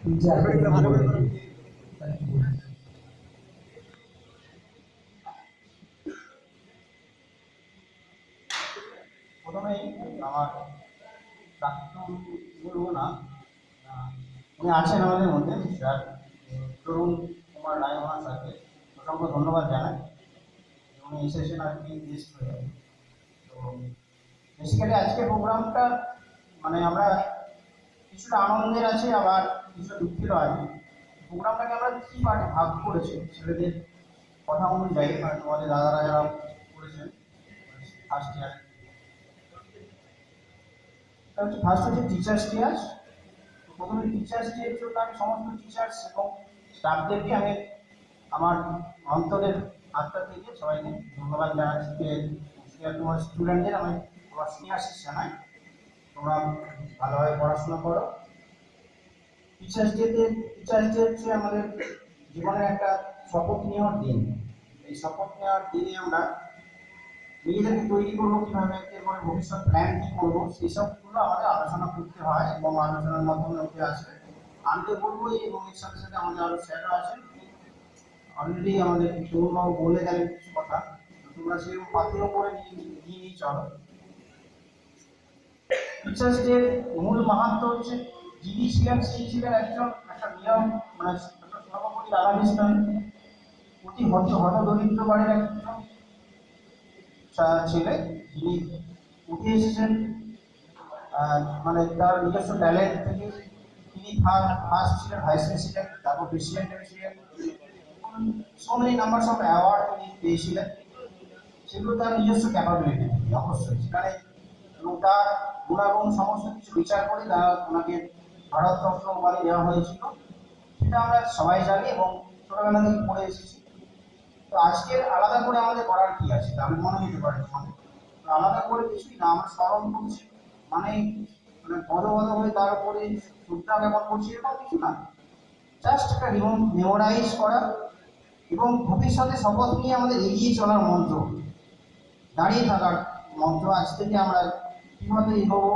ভালো করে প্রথমেই আমার প্রাক্তন বলবো না, উনি আছেন আমাদের মধ্যে স্যার তরুণ কুমার রায় মহাশয়কে অসংখ্য ধন্যবাদ জানাই। উনি এসেছেন আর কি গেস্ট হয়ে। তো বেসিক্যালি আজকের প্রোগ্রামটা মানে আমরা কিছুটা আনন্দের আছে, আবার কিছুটা দুঃখেরও আছে। প্রোগ্রামটাকে আমরা কি পার্টে ভাগ করেছি ছেলেদের কথা অনুযায়ী, মানে তোমাদের দাদারা যারা করেছেন ফার্স্ট ইয়ার। ফার্স্ট হচ্ছে টিচার্স ডে। আজ প্রথমে টিচার্স ডে এর জন্য আমি সমস্ত টিচার্স এবং স্টাফদেরকে আমি আমার অন্তরের আত্মা থেকে সবাইকে ধন্যবাদ জানাচ্ছি যে তোমার স্টুডেন্টদের আমি তোমার স্নেহাশিস জানাই, তোমরা ভালোভাবে পড়াশোনা করো। টিচার্স ডে হচ্ছে আমাদের জীবনের একটা শপথ নেওয়ার দিন। এই শপথ নেওয়ার দিনে আমরা নিজেদেরকে তৈরি করবো কীভাবে, এরপরে ভবিষ্যৎ প্ল্যান কী করবো, সেসবগুলো আমাদের আলোচনা করতে হয় এবং আলোচনার মাধ্যমে উঠে আসে। আনতে বলবো এবং এর সাথে সাথে আমাদের আরও স্যাররা আছেন, অলরেডি আমাদের তরুণবাবু বলে গেলেন কিছু কথা, তোমরা সেরকম পাথেও করে নিয়ে চলো। টিচার্স ডে মূল মাহাত্ম্য হচ্ছে যিনি ছিলেন সেই ছিলেন একটা নিয়ম, মানে সর্বোপরি রাধাকৃষ্ণন অতি হতদরিদ্র বাড়ির একজন ছেলে, যিনি উঠে এসেছেন মানে তার নিজস্ব ট্যালেন্ট থেকে। তিনি ফার্স্ট ছিলেন, ভাইস প্রেসিডেন্ট, তারপর প্রেসিডেন্ট হয়েছিলেন, so many numbers of award তিনি পেয়েছিলেন। সেগুলো তার নিজস্ব ক্যাপাবিলিটি অবশ্যই সেখানে, এবং তার গুণাগুণ সমস্ত কিছু বিচার করে তারা ওনাকে ভারতরত্ন উপাধি দেওয়া হয়েছিল। সেটা আমরা সবাই জানি এবং ছোটবেলা থেকে পড়ে এসেছি। তো আজকের আলাদা করে আমাদের করার কি আছে, আমি মনে হতে পারে আলাদা করে কিছুই না, আমরা স্মরণ করছি মানে পদবদ হয়ে তার উপরে শ্রদ্ধা জ্ঞাপন করছি, এরকম কিছু না। জাস্ট একটা মেমোরাইজ করা এবং ভবিষ্যতে শপথ নিয়ে আমাদের এগিয়ে চলার মন্ত্র, দাঁড়িয়ে থাকার মন্ত্র। আজ থেকে আমরা কিভাবে এগোবো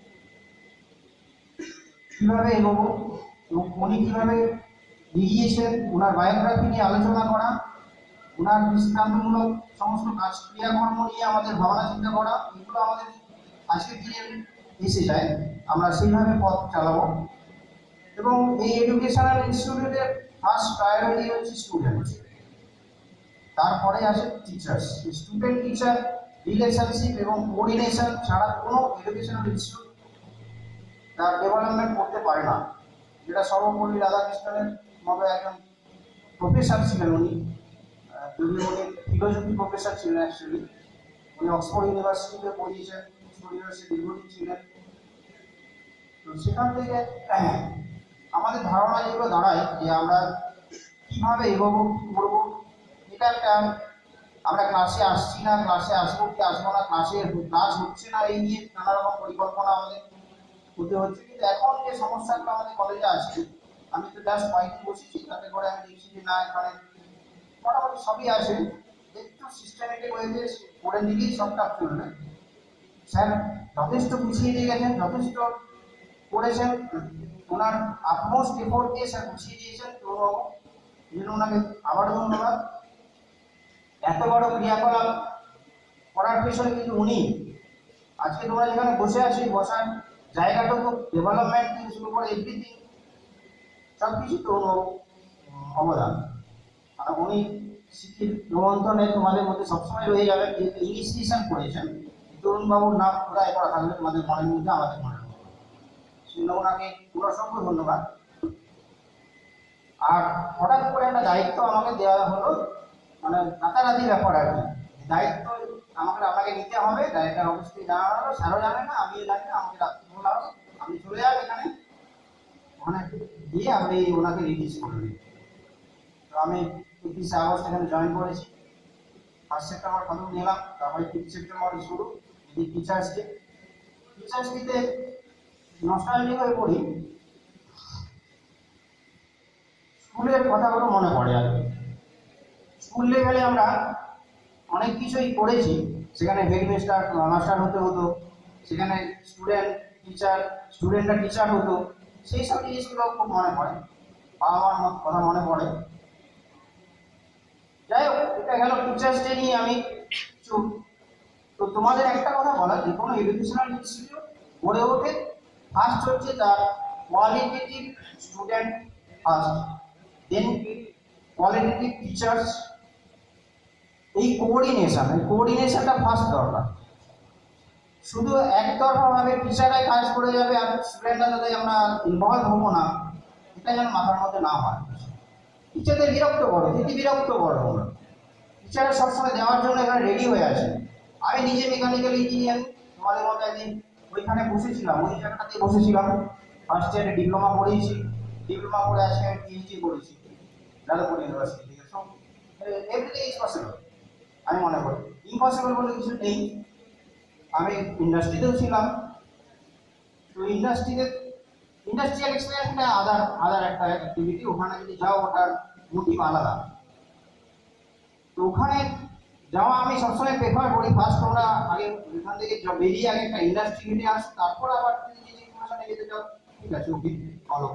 এবং উনি কিভাবে এগিয়েছেন, ওনার বায়োগ্রাফি নিয়ে আলোচনা করা, ওনার দৃষ্টান্তমূলক সমস্ত কাজ ক্রিয়াকর্ম নিয়ে আমাদের ভাবনা চিন্তা করা, এগুলো আমাদের আজকের দিনে এসে যায়। আমরা সেইভাবে পথ চালাবো এবং এই এডুকেশনাল ইনস্টিটিউটের ফার্স্ট প্রায়োরিটি হচ্ছে স্টুডেন্ট, তারপরে আসে টিচার্স। স্টুডেন্ট টিচার রিলেশনশিপ এবং কোঅর্ডিনেশন ছাড়া কোনো এডুকেশনাল ইনস্টিটিউট তার ডেভেলপমেন্ট করতে পারে না। যেটা সর্বোপরি রাধাকৃষ্ণনের মতো একজন প্রফেসর ছিলেন উনি, যদিও উনি ফিলোসফি প্রফেসর ছিলেন অ্যাকচুয়ালি। উনি অক্সফোর্ড ইউনিভার্সিটিতে পড়িয়েছেন, অক্সফোর্ড ইউনিভার্সিটি দীর্ঘদিন ছিলেন। তো সেখান থেকে আমাদের ধারণা যেগুলো দাঁড়ায় যে আমরা কীভাবে এগোবো, কী করবো, এটা একটা আমরা ক্লাসে আসছি না, ক্লাসে আসবো কি আসবো না, ক্লাস হচ্ছে না, এই নিয়ে নানা রকম পরিকল্পনা আমাদের হতে হচ্ছে। কিন্তু এখন যে সমস্যাগুলো আমাদের কলেজে আছে, আমি তো জাস্ট কয়েকদিন বসেছি, তাতে করে আমি দেখছি যে না, এখানে মোটামুটি সবই আছে, একটু সিস্টেমেটিক ওয়েতে করে দিলেই সব কাজ চলবে। স্যার যথেষ্ট গুছিয়ে দিয়ে গেছেন, যথেষ্ট করেছেন, ওনার আপমোস্ট এফোর্ট দিয়ে স্যার গুছিয়ে দিয়েছেন। তো এই জন্য ওনাকে আবারও ধন্যবাদ। এত বড় ক্রিয়াকলাপ করার পেছনে কিন্তু উনি, আজকে তোমরা যেখানে বসে আছি, বসার জায়গাটা তো ডেভেলপমেন্ট থেকে শুরু করে এভরিথিং সব কিছু তো অবদান। আর উনি শিক্ষিত নিমন্ত্রণে তোমাদের মধ্যে সবসময় রয়ে যাবেন, যেহেতু ইনিশিয়েশন করেছেন। তরুণবাবুর নাম খোদায় করা থাকবে তোমাদের মনের মধ্যে, আমাদের মনের মধ্যে। সেই ওনাকে অসংখ্য ধন্যবাদ। আর হঠাৎ করে একটা দায়িত্ব আমাকে দেওয়া হলো, মানে রাতারাতি ব্যাপার আর কি। দায়িত্ব আপনাকে নিতে হবে, ডাইরেক্টর অবশ্যই জানানো হলো, স্যারও জানে না, আমিও জানি না, আমাকে রাত্রে বলা হলো আপনি চলে যান এখানে, ওখানে গিয়ে আপনি ওনাকে রিলিজ করে দিন। তো আমি 31 আগস্ট এখানে জয়েন করেছি, 1 সেপ্টেম্বর প্রথম নিলাম, তারপরে 3 সেপ্টেম্বর শুরু টিচার্স ডে। টিচার্স ডেতে নস্টালজিক হয়ে পড়ি, স্কুলের কথাগুলো মনে পড়ে আর কি। স্কুল লেভেলে আমরা অনেক কিছুই করেছি, সেখানে হেডমাস্টার মাস্টার হতে হতো, সেখানে স্টুডেন্টরা টিচার হতো, সেই সব জিনিসগুলো খুব মনে পড়ে, বাবা মার কথা মনে পড়ে। যাই হোক, এটা গেল টিচার্স ডে নিয়ে আমি চুপ। তো তোমাদের একটা কথা বলা, যে কোনো এডুকেশনাল ইনস্টিটিউট গড়ে ওঠে ফার্স্ট হচ্ছে তার qualitative student first, then qualitative teachers. এই কোঅর্ডিনেশনটা ফার্স্ট দরকার। শুধু একতরফাভাবে টিচাররাই কাজ করে যাবে আর স্টুডেন্টরা যাতে আমরা ইনভলভ হবো না, এটা যেন মাথার মধ্যে না হয়। টিচারদের বিরক্ত করো, বিরক্ত করো তোমরা। টিচাররা সবসময় দেওয়ার জন্য এখানে রেডি হয়ে আছে। আমি নিজে মেকানিক্যাল ইঞ্জিনিয়ারিং, তোমাদের মতো একদিন ওইখানে বসেছিলাম, ওই জায়গাটাতে বসেছিলাম। ফার্স্ট ইয়ারে ডিপ্লোমা পড়িয়েছি, ডিপ্লোমা করে আজকে আমি পিএইচডি করেছি যাদবপুর ইউনিভার্সিটি থেকে। So everything is possible. আমি মনে করি ইম্পসিবল বলে কিছু নেই। আমি ইন্ডাস্ট্রিতেও ছিলাম, তো ইন্ডাস্ট্রিয়াল এক্সপিরিয়েন্সটা আদার একটা অ্যাক্টিভিটি। ওখানে যদি যাও ওটার মোটিভ আলাদা। তো ওখানে যাওয়া আমি সবসময় প্রেফার করি, ফার্স্ট তোমরা আগে এখান থেকে বেরিয়ে আগে একটা ইন্ডাস্ট্রি মিটে আসো, তারপর আবার যদি ইনফরমেশনে যেতে চাও ঠিক আছে, ওকে ফলো।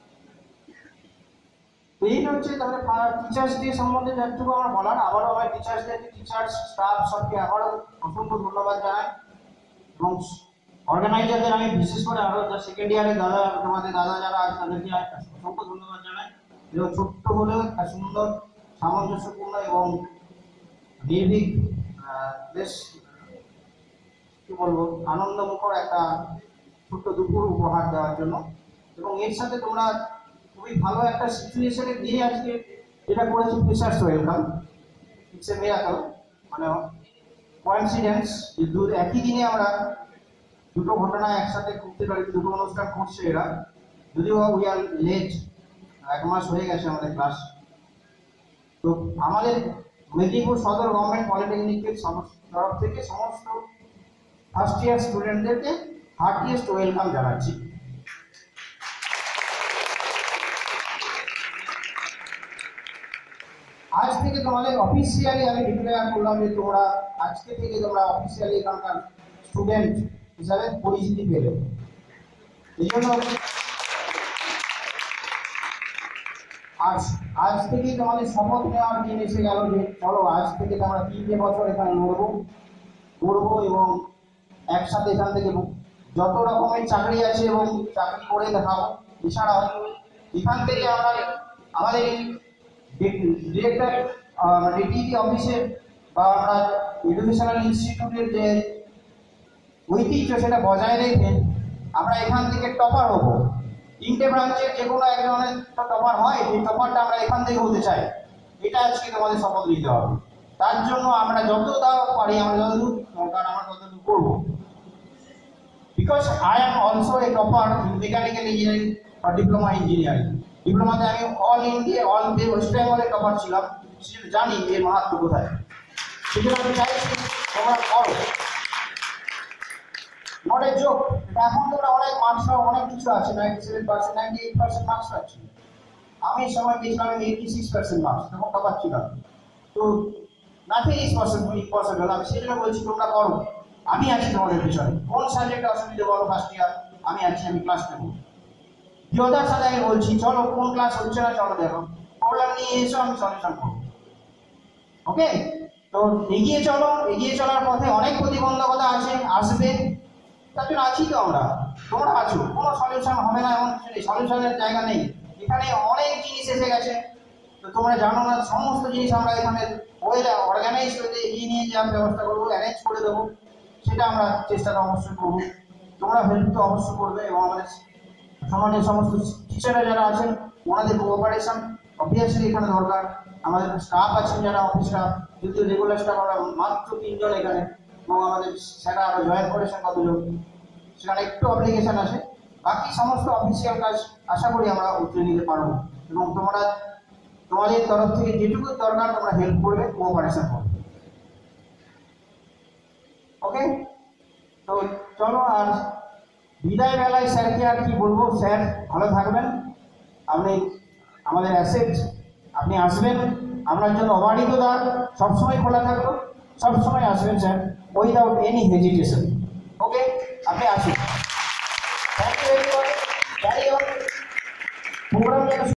তো এই হচ্ছে তাহলে টিচার্স ডে সম্বন্ধে যেটুকু আমার বলার। আবারও আমার টিচার্স ডে, টিচার্স স্টাফ সবকে আবারও অসংখ্য ধন্যবাদ জানাই, এবং অর্গানাইজারদের আমি বিশেষ করে আরো সেকেন্ড ইয়ারে তোমাদের দাদা যারা আছে তাদেরকে অসংখ্য ধন্যবাদ জানাই। এবং ছোট্ট হলেও একটা সুন্দর সামঞ্জস্যপূর্ণ এবং নির্ভীক, বেশ কি বলবো, আনন্দমুখর একটা ছোট্ট দুপুর উপহার দেওয়ার জন্য। এবং এর সাথে তোমরা খুবই ভালো একটা সিচুয়েশনে দিয়ে আজকে যেটা করেছি, freshers welcome. It's a miracle, মানে কোইন্সিডেন্স যে একই দিনে আমরা দুটো ঘটনা একসাথে করতে পারি, দুটো অনুষ্ঠান করছে এরা। যদিও উই আর লেট, 1 মাস হয়ে গেছে আমাদের ক্লাস। তো আমাদের মেদিনীপুর সদর গভর্নমেন্ট পলিটেকনিকের তরফ থেকে সমস্ত ফার্স্ট ইয়ার স্টুডেন্টদেরকে হার্টিয়েস্ট ওয়েলকাম জানাচ্ছি। আজ থেকে তোমাদের অফিসিয়ালি আমি ডিক্লেয়ার করলাম যে তোমরা আজকে থেকে তোমরা অফিসিয়ালি এখানকার স্টুডেন্ট হিসাবে পরিচিতি পেলে। এই জন্য আজ থেকেই তোমাদের শপথ নেওয়ার দিন এসে গেল যে চলো আজ থেকে তোমরা 3 বছর এখানে পড়বো এবং একসাথে এখান থেকে যত রকমের চাকরি আছে এবং চাকরি করে দেখাবো। এছাড়াও এখান থেকে আমরা আমাদের ডিরেক্টর ডিটিপি অফিসে বা আমরা এডুকেশনাল ইনস্টিটিউটের যে ঐতিহ্য সেটা বজায় রেখে আমরা এখান থেকে টপার হবো। 3টে ব্রাঞ্চের যে কোনো একজনের টপার হয়, এই টপারটা আমরা এখান থেকে হতে চাই। এটা আজকে তোমাদের শপথ নিতে হবে। তার জন্য আমরা যত পারি, আমরা যতদূর দরকার আমরা ততদূর করবো। Because I am also a topper in mechanical engineering বা ডিপ্লোমা ইঞ্জিনিয়ারিং। ডিপ্লোমাতে আমি অল ইন্ডিয়া ওয়েস্ট বেঙ্গলে টপার ছিলাম, সেটা জানি এর মাহাত্ম কোথায়। সেজন্য আমি চাইছি তোমরা করো, নট এ জোক। এখন তোমরা অনেক মার্কস পাও, অনেক কিছু আছে, 97%, 98% মার্কস পাচ্ছি। আমি সময় পেয়েছিলাম 86% মার্কস, তখন টপার ছিলাম। তো নাথিং ইজ ইম্পসিবল। আমি সেজন্য বলছি তোমরা করো, আমি আছি তোমাদের পিছনে। কোন সাবজেক্টে অসুবিধা বলো ফার্স্ট ইয়ার, আমি আছি, আমি ক্লাস নেব। দিওদার সাথে আমি বলছি চলো কোন ক্লাস হচ্ছে না চলো দেখো, প্রবলেম নিয়ে এসো, আমি সলিউশন করবো। ওকে, তো এগিয়ে চলো। এগিয়ে চলার পথে অনেক প্রতিবন্ধকতা আছে, আসবে, তার জন্য আছি তো আমরা। তোমরা আছো, কোনো সলিউশন হবে না এমন কিছু নেই, সলিউশনের জায়গা নেই। এখানে অনেক জিনিস এসে গেছে, তো তোমরা জানো না সমস্ত জিনিস আমরা এখানে অর্গানাইজ করে এগিয়ে নিয়ে যাওয়ার ব্যবস্থা করবো, অ্যারেঞ্জ করে দেবো। সেটা আমরা চেষ্টাটা অবশ্যই করবো। তোমরা হেল্প তো অবশ্যই করবে, এবং আমাদের সমাজের সমস্ত টিচাররা যারা আছেন ওনাদের কোঅপারেশন অবভিয়াসলি এখানে দরকার। আমাদের স্টাফ আছেন যারা অফিস স্টাফ, যদিও রেগুলার স্টাফ আমরা মাত্র 3 জন এখানে, এবং আমাদের স্যারা আরো জয়েন করেছেন কতজন, সেখানে একটু অ্যাপ্লিকেশন আছে। বাকি সমস্ত অফিসিয়াল কাজ আশা করি আমরা উঠিয়ে নিতে পারবো, এবং তোমরা তোমাদের তরফ থেকে যেটুকু দরকার তোমরা হেল্প করবে, কোঅপারেশন করবে। ওকে, তো চলো। আর বিদায় বেলায় স্যারকে আর কি বলবো, স্যার ভালো থাকবেন, আপনি আমাদের অ্যাসেট, আপনি আসবেন, আপনার জন্য অবারিত দ্বার সবসময় খোলা থাকলো, সবসময় আসবেন sir, without any hesitation. Okay, আপনি আসুন। Thank you everyone, carry on. Programme যেন